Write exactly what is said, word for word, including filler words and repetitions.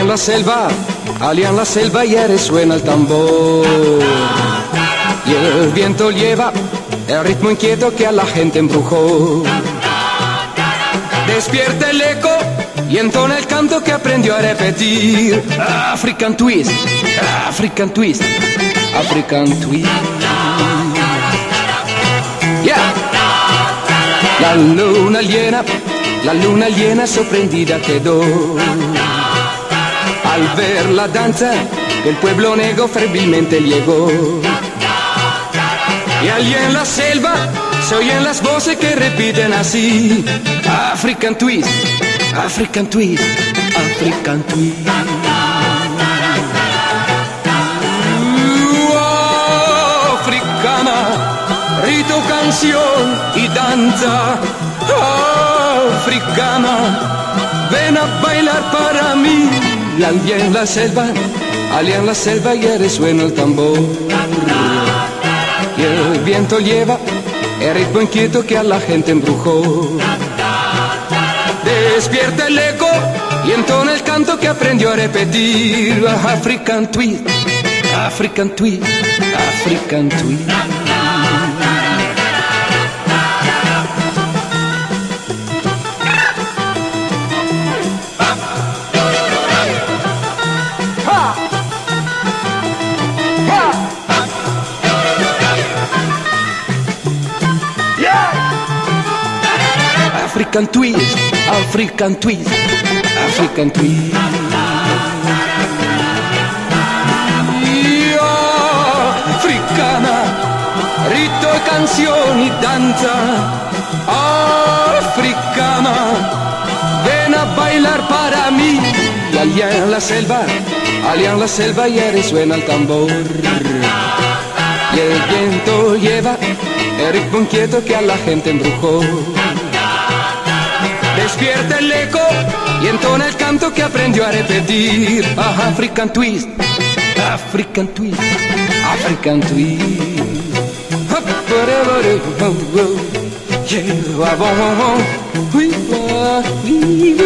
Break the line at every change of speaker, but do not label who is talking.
en la selva, allá en la selva ya resuena el tambor. Y el viento lleva el ritmo inquieto que a la gente embrujó. Despierta el eco y entona el canto que aprendió a repetir. African twist, African twist, African twist. Yeah. La luna llena, la luna llena sorprendida quedó al ver la danza que el pueblo negro fervilmente llegó. Y allí en la selva se oyen las voces que repiten así: African twist, African twist, African twist. Uh, africana, rito, canción y danza. Africana, ven a bailar para mí. Y allí en la selva, allí en la selva ya resuena el tambor. Y el viento lleva el ritmo inquieto que a la gente embrujó. Despierta el eco y entona el canto que aprendió a repetir. African twist, African twist, African twist. African twist, African twist, African twist. Yo, africana, rito, canción y danza. Africana, ven a bailar para mí. Y allá en la selva, allá en la selva ya resuena el tambor. Y el viento lleva el ritmo inquieto que a la gente embrujó. Despierta el eco y entona el canto que aprendió a repetir. African twist, African twist, African twist. Yeah,